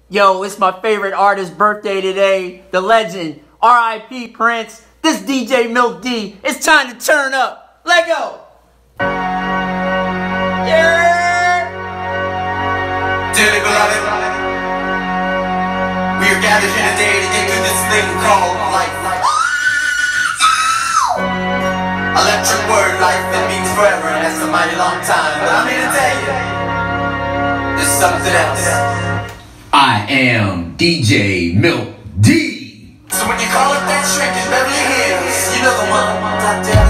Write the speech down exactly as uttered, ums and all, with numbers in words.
Yo, it's my favorite artist's birthday today. The legend, R I P Prince. This D J Milk D. It's time to turn up. Let go. Yeah. Dearly beloved, we are gathered here today to get through this thing called life. Electric word, life, it means forever, and that's a mighty long time. But I'm here to tell you, there's something else. I am D J Milk D. So when you call up that shrink in Beverly Hills, you know the one.